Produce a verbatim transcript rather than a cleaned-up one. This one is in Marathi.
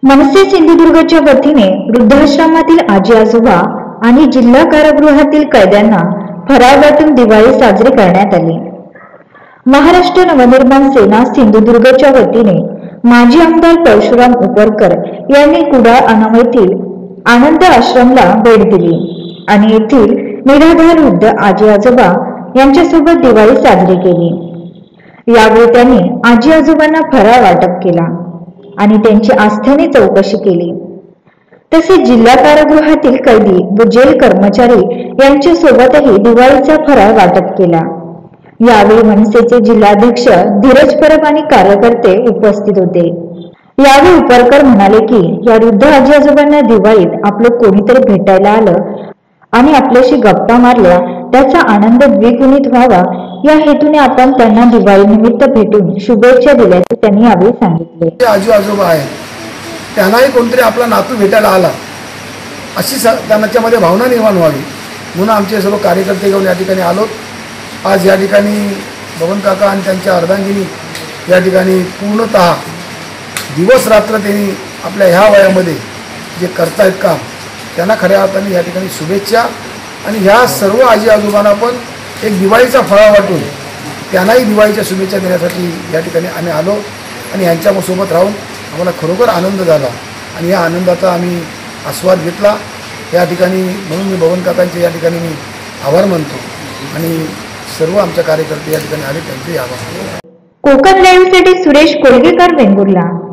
मनसे सिंधुदुर्गच्या वतीने वृद्धाश्रमातील आजी आजोबा आणि जिल्हा कारागृहातील कैद्यांना फराळ वाटून दिवाळी साजरी करण्यात आली। महाराष्ट्र नवनिर्माण सेना सिंधुदुर्गच्या वतीने माजी आमदार परशुराम उपरकर यांनी कुडाळ अनामतील आनंद आश्रमला भेट दिली आणि येथील निराधार वृद्ध आजी आजोबा यांच्यासोबत दिवाळी साजरी केली। यावेळी त्यांनी आजी आजोबांना फराळ वाटप केला आणि त्यांची आस्थेने चौकशी केली। तसेच जिल्हा कारागृहातील कैदी व जेल कर्मचारी यांच्या सोबतही दिवाळीचा फराळ वाटप केला। यावेळी मनसेचे जिल्हाध्यक्ष धीरज परब आणि कार्यकर्ते उपस्थित होते। यावेळी उपरकर म्हणाले की या वृद्ध आजी आजोबांना दिवाळीत आपलं कोणीतरी भेटायला आलं आणि आपल्याशी गप्पा मारल्या, त्याचा आनंद द्विगुणित व्हावा या हेतूने आपण त्यांना दिवाळी निमित्त भेटून शुभेच्छा दिल्याचे त्यांनी यावेळी सांगितले। आजी आजोबा आहेत त्यांनाही कोणतरी आपला नातू भेटायला आला अशी त्यांच्यामध्ये भावना निर्माण व्हावी म्हणून आमचे सर्व कार्यकर्ते घेऊन या ठिकाणी आलो। आज या ठिकाणी बबन काका आणि त्यांच्या अर्धांगिनी या ठिकाणी पूर्णतः दिवस रात्र त्यांनी आपल्या ह्या वयामध्ये जे करतायत काम त्यांना खऱ्या अर्थाने या ठिकाणी शुभेच्छा आणि ह्या सर्व आजी आजोबांना पण एक दिवाळीचा फराळ वाटून त्यांनाही दिवाळीच्या शुभेच्छा देण्यासाठी या ठिकाणी आम्ही आलो आणि यांच्यासोबत राहून आम्हाला खरोखर आनंद झाला आणि या आनंदाचा आम्ही आस्वाद घेतला। या ठिकाणी म्हणून मी बबन काकांचे या ठिकाणी मी आभार मानतो आणि सर्व आमच्या कार्यकर्ते या ठिकाणी आले त्यांचे आभार। कोकण लाईव्हसाठी सुरेश कोलगेकर वेंगुर्ला।